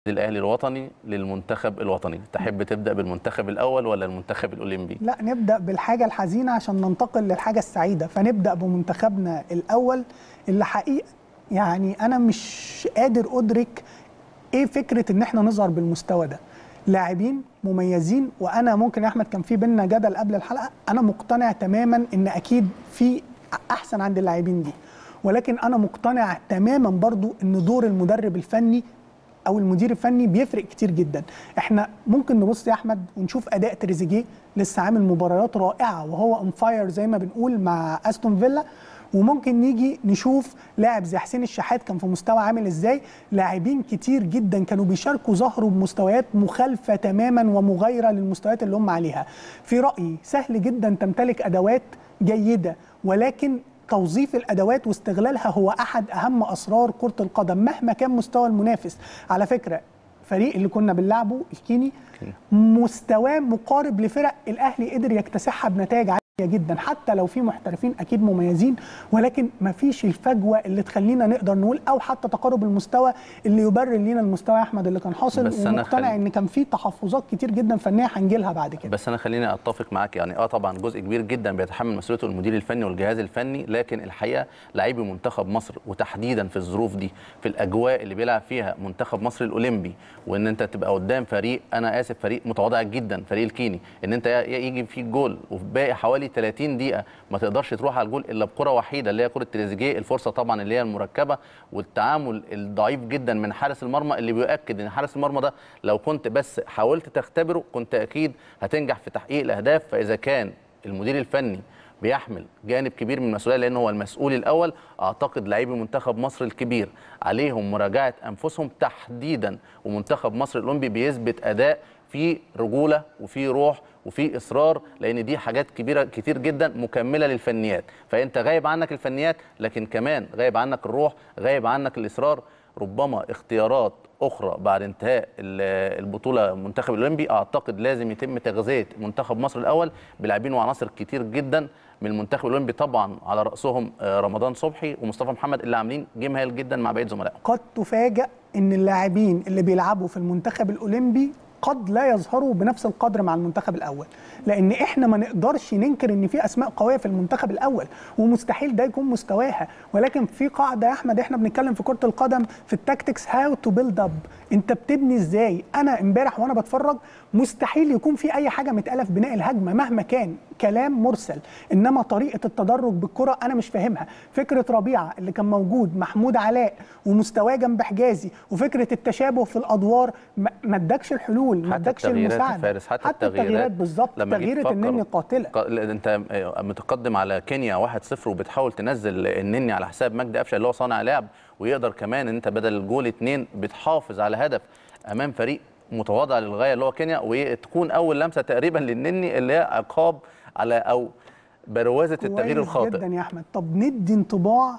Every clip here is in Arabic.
الأهلي الوطني للمنتخب الوطني، تحب تبدأ بالمنتخب الأول ولا المنتخب الأولمبي؟ لا، نبدأ بالحاجة الحزينة عشان ننتقل للحاجة السعيدة. فنبدأ بمنتخبنا الأول اللي حقيقة يعني أنا مش قادر أدرك إيه فكرة إن إحنا نظهر بالمستوى ده. لاعبين مميزين، وأنا ممكن يا أحمد كان في بينا جدل قبل الحلقة، أنا مقتنع تماما إن أكيد في أحسن عند اللاعبين دي، ولكن أنا مقتنع تماما برضو إن دور المدرب الفني او المدير الفني بيفرق كتير جدا. احنا ممكن نبص يا احمد ونشوف اداء تريزيجيه، لسه عامل مباريات رائعه وهو اون فاير زي ما بنقول مع استون فيلا، وممكن نيجي نشوف لاعب زي حسين الشحات كان في مستوى عامل ازاي. لاعبين كتير جدا كانوا بيشاركوا ظهروا بمستويات مخالفه تماما ومغايره للمستويات اللي هم عليها. في رايي سهل جدا تمتلك ادوات جيده، ولكن توظيف الادوات واستغلالها هو احد اهم اسرار كره القدم مهما كان مستوى المنافس. على فكره الفريق اللي كنا بنلعبه الكيني مستواه مقارب لفرق الاهلي قدر يكتسحها بنتائج عاليه جدا، حتى لو في محترفين اكيد مميزين، ولكن ما فيش الفجوه اللي تخلينا نقدر نقول او حتى تقارب المستوى اللي يبرر لينا المستوى يا احمد اللي كان حاصل. ومقتنع ان كان في تحفظات كتير جدا فنيه هنجي لها بعد كده. بس انا خليني اتفق معاك، يعني طبعا جزء كبير جدا بيتحمل مسؤوليته المدير الفني والجهاز الفني، لكن الحقيقه لاعبي منتخب مصر وتحديدا في الظروف دي، في الاجواء اللي بيلعب فيها منتخب مصر الاولمبي، وان انت تبقى قدام فريق، انا اسف، فريق متواضع جدا، فريق الكيني، ان انت يجي فيك جول وفي باقي حوالي 30 دقيقه ما تقدرش تروح على الجول الا بكره وحيده اللي هي كره تريزيجيه، الفرصه طبعا اللي هي المركبه، والتعامل الضعيف جدا من حارس المرمى اللي بيؤكد ان حارس المرمى ده لو كنت بس حاولت تختبره كنت اكيد هتنجح في تحقيق الاهداف. فاذا كان المدير الفني بيحمل جانب كبير من المسؤوليه لانه هو المسؤول الاول، اعتقد لاعبي منتخب مصر الكبير عليهم مراجعه انفسهم تحديدا، ومنتخب مصر الاولمبي بيثبت اداء في رجوله وفي روح وفي اصرار، لان دي حاجات كبيره كتير جدا مكمله للفنيات. فانت غايب عنك الفنيات، لكن كمان غايب عنك الروح، غايب عنك الاصرار. ربما اختيارات اخرى بعد انتهاء البطوله المنتخب الاولمبي، اعتقد لازم يتم تغذيه منتخب مصر الاول بلاعبين وعناصر كتير جدا من المنتخب الاولمبي، طبعا على راسهم رمضان صبحي ومصطفى محمد اللي عاملين جيم هايل جدا مع بقيه زملائهم. قد تفاجأ ان اللاعبين اللي بيلعبوا في المنتخب الاولمبي قد لا يظهروا بنفس القدر مع المنتخب الاول، لان احنا ما نقدرش ننكر ان في اسماء قويه في المنتخب الاول ومستحيل ده يكون مستواها، ولكن في قاعده يا احمد احنا بنتكلم في كره القدم في التاكتكس، هاو تو بيلد اب، انت بتبني ازاي. انا امبارح وانا بتفرج مستحيل يكون في اي حاجه متقاله في بناء الهجمه مهما كان كلام مرسل، انما طريقه التدرج بالكره انا مش فاهمها. فكره ربيعه اللي كان موجود، محمود علاء ومستواه جنب حجازي، وفكره التشابه في الادوار ما ادكش الحلول، ما ادكش المساعده. حتى التغييرات بالظبط، تغيير النني قاتله. انت متقدم على كينيا 1-0 وبتحاول تنزل النني على حساب مجدي قفشه اللي هو صانع لعب، ويقدر كمان ان انت بدل الجول 2 بتحافظ على هدف امام فريق متواضع للغايه اللي هو كينيا، وتكون اول لمسه تقريبا للنني اللي هي عقاب على او بروازه التغيير الخاطئ. جدا يا احمد. طب ندي انطباع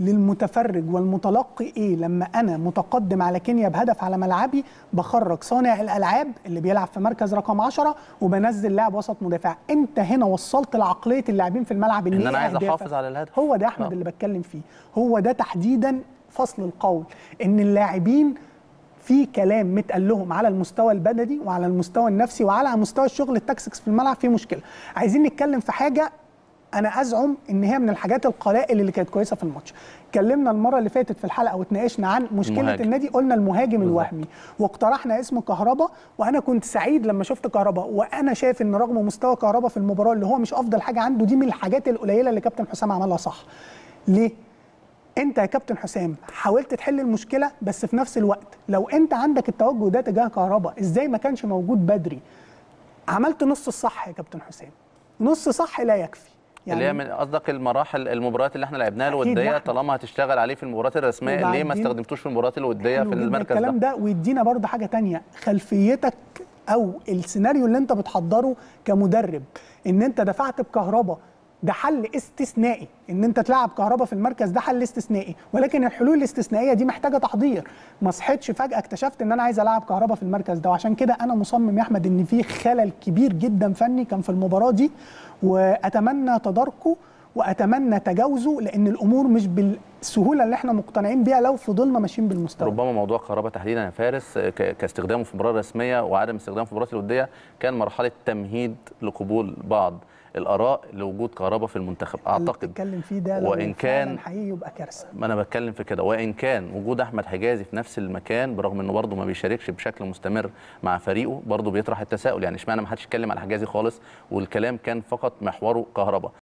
للمتفرج والمتلقي ايه لما انا متقدم على كينيا بهدف على ملعبي بخرج صانع الالعاب اللي بيلعب في مركز رقم 10 وبنزل لاعب وسط مدافع؟ انت هنا وصلت لعقليه اللاعبين في الملعب ان انا عايز احافظ على الهدف. هو ده احمد اللي بتكلم فيه، هو ده تحديدا فصل القول، ان اللاعبين في كلام متقال لهم على المستوى البدني وعلى المستوى النفسي وعلى مستوى الشغل التاكتكس في الملعب في مشكله. عايزين نتكلم في حاجه انا ازعم ان هي من الحاجات القلائل اللي كانت كويسه في الماتش. اتكلمنا المره اللي فاتت في الحلقه واتناقشنا عن مشكله النادي، قلنا المهاجم الوهمي واقترحنا اسم كهربا، وانا كنت سعيد لما شفت كهربا، وانا شايف ان رغم مستوى كهربا في المباراه اللي هو مش افضل حاجه عنده، دي من الحاجات القليله اللي كابتن حسام عملها صح. ليه؟ انت يا كابتن حسام حاولت تحل المشكله، بس في نفس الوقت لو انت عندك التوجه ده تجاه كهربا، ازاي ما كانش موجود بدري؟ عملت نص الصح يا كابتن حسام، نص صح لا يكفي. اللي هي من قصدك المباريات اللي احنا لعبناها الوديه، طالما هتشتغل عليه في المباريات الرسميه ليه ما استخدمتوش في المباريات الوديه في المركز الكلام ده؟ ويدينا برضه حاجه ثانيه، خلفيتك او السيناريو اللي انت بتحضره كمدرب، ان انت دفعت بكهربا، ده حل استثنائي، ان انت تلعب كهربا في المركز ده حل استثنائي، ولكن الحلول الاستثنائيه دي محتاجه تحضير. ما صحيتش فجاه اكتشفت ان انا عايز العب كهربا في المركز ده، وعشان كده انا مصمم يا احمد ان في خلل كبير جدا فني كان في المباراه دي، واتمنى تداركه واتمنى تجاوزه، لان الامور مش بالسهوله اللي احنا مقتنعين بيها لو فضلنا ماشيين بالمستوى. ربما موضوع كهربا تحديدا يا فارس كاستخدامه في مباراه رسميه وعدم استخدامه في المباريات الوديه كان مرحله تمهيد لقبول بعض الاراء لوجود كهربا في المنتخب. اعتقد اللي بتتكلم فيه ده لو وان كان حقيقي يبقى كارثه. ما انا بتكلم في كده، وان كان وجود احمد حجازي في نفس المكان برغم انه برضه ما بيشاركش بشكل مستمر مع فريقه برضه بيطرح التساؤل، يعني اشمعنى ما حدش يتكلم على حجازي خالص والكلام كان فقط محوره كهربا.